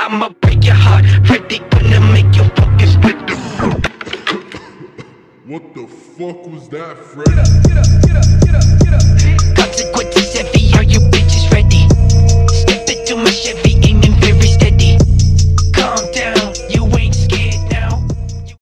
I'ma break your heart. Freddy gonna make you fucking split the. What the fuck was that, Freddy?